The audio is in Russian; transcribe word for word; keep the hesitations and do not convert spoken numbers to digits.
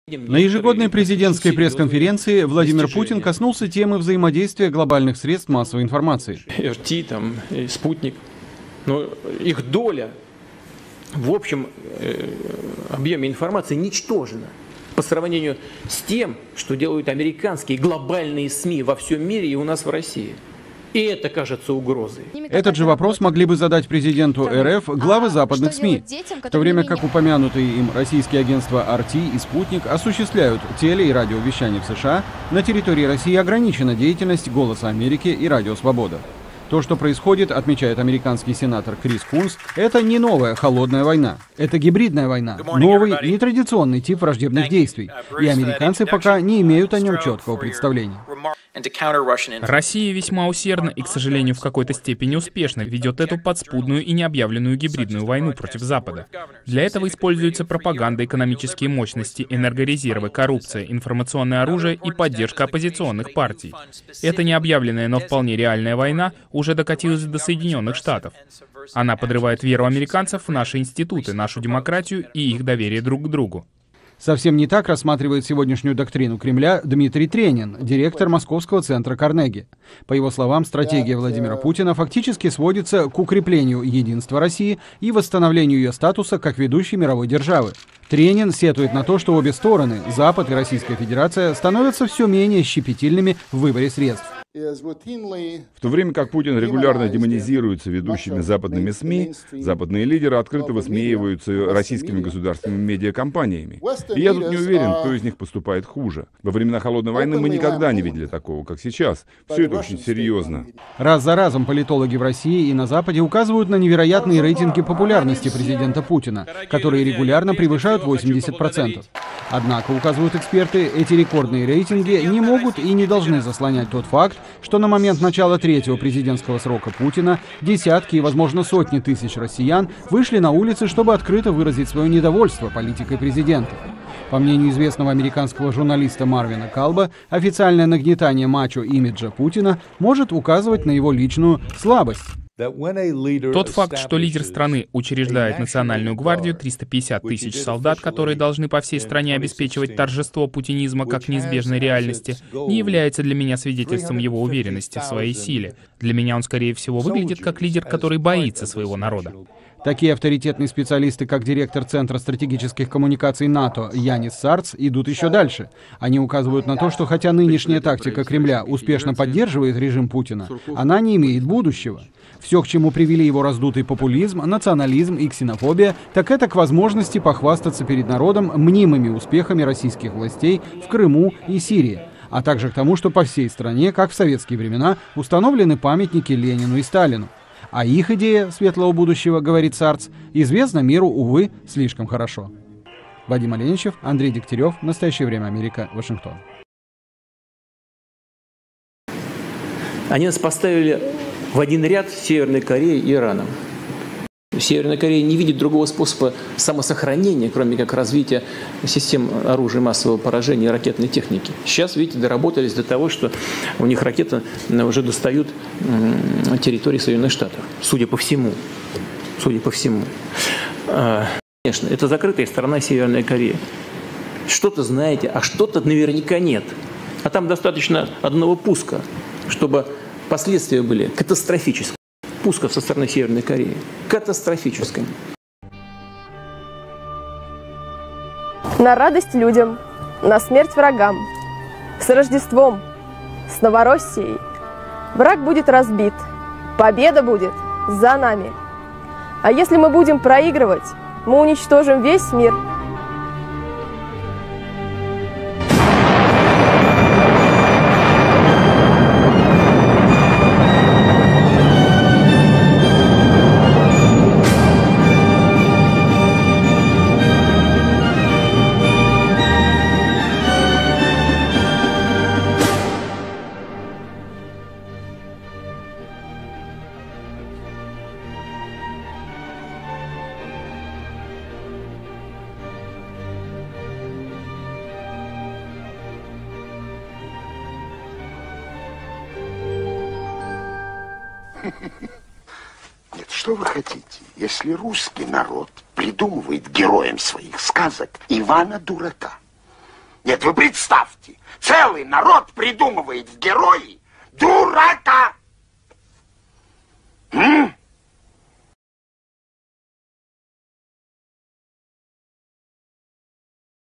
На ежегодной президентской пресс-конференции Владимир Путин коснулся темы взаимодействия глобальных средств массовой информации. эр тэ, там, «Спутник», но их доля в общем объеме информации ничтожна по сравнению с тем, что делают американские глобальные СМИ во всем мире и у нас в России. И это кажется угрозой. Этот же вопрос могли бы задать президенту эр эф главы а западных СМИ, в то время как упомянутые им российские агентства эр тэ и «Спутник» осуществляют теле- и радиовещание в США, на территории России ограничена деятельность «Голоса Америки» и «Радио Свобода». То, что происходит, отмечает американский сенатор Крис Кунс, это не новая холодная война. Это гибридная война, новый, нетрадиционный тип враждебных действий. И американцы пока не имеют о нем четкого представления. Россия весьма усердно и, к сожалению, в какой-то степени успешно ведет эту подспудную и необъявленную гибридную войну против Запада. Для этого используются пропаганда, экономические мощности, энергорезервы, коррупция, информационное оружие и поддержка оппозиционных партий. Эта необъявленная, но вполне реальная война уже докатилась до Соединенных Штатов. Она подрывает веру американцев в наши институты, нашу демократию и их доверие друг к другу. Совсем не так рассматривает сегодняшнюю доктрину Кремля Дмитрий Тренин, директор Московского центра Карнеги. По его словам, стратегия Владимира Путина фактически сводится к укреплению единства России и восстановлению ее статуса как ведущей мировой державы. Тренин сетует на то, что обе стороны, Запад и Российская Федерация, становятся все менее щепетильными в выборе средств. В то время как Путин регулярно демонизируется ведущими западными СМИ, западные лидеры открыто высмеиваются российскими государственными медиакомпаниями. И я тут не уверен, кто из них поступает хуже. Во времена Холодной войны мы никогда не видели такого, как сейчас. Все это очень серьезно. Раз за разом политологи в России и на Западе указывают на невероятные рейтинги популярности президента Путина, которые регулярно превышают восемьдесят процентов. Однако, указывают эксперты, эти рекордные рейтинги не могут и не должны заслонять тот факт, что на момент начала третьего президентского срока Путина десятки и, возможно, сотни тысяч россиян вышли на улицы, чтобы открыто выразить свое недовольство политикой президента. По мнению известного американского журналиста Марвина Калба, официальное нагнетание мачо-имиджа Путина может указывать на его личную слабость. Тот факт, что лидер страны учреждает национальную гвардию, триста пятьдесят тысяч солдат, которые должны по всей стране обеспечивать торжество путинизма как неизбежной реальности, не является для меня свидетельством его уверенности в своей силе. Для меня он, скорее всего, выглядит как лидер, который боится своего народа. Такие авторитетные специалисты, как директор Центра стратегических коммуникаций НАТО Янис Сарц, идут еще дальше. Они указывают на то, что хотя нынешняя тактика Кремля успешно поддерживает режим Путина, она не имеет будущего. Все, к чему привели его раздутый популизм, национализм и ксенофобия, так это к возможности похвастаться перед народом мнимыми успехами российских властей в Крыму и Сирии, а также к тому, что по всей стране, как в советские времена, установлены памятники Ленину и Сталину. А их идея светлого будущего, говорит Сарц, известна миру, увы, слишком хорошо. Вадим Оленичев, Андрей Дегтярев. Настоящее время. Америка. Вашингтон. Они нас поставили в один ряд с Северной Кореей и Ираном. Северная Корея не видит другого способа самосохранения, кроме как развития систем оружия массового поражения и ракетной техники. Сейчас, видите, доработались до того, что у них ракеты уже достают территории Соединенных Штатов. Судя по всему. Судя по всему. Конечно, это закрытая сторона Северной Кореи. Что-то знаете, а что-то наверняка нет. А там достаточно одного пуска, чтобы последствия были катастрофические. Пусков со стороны Северной Кореи. Катастрофическим. На радость людям, на смерть врагам, с Рождеством, с Новороссией. Враг будет разбит, победа будет за нами. А если мы будем проигрывать, мы уничтожим весь мир. Нет, что вы хотите, если русский народ придумывает героем своих сказок Ивана Дурака? Нет, вы представьте, целый народ придумывает в герои дурака.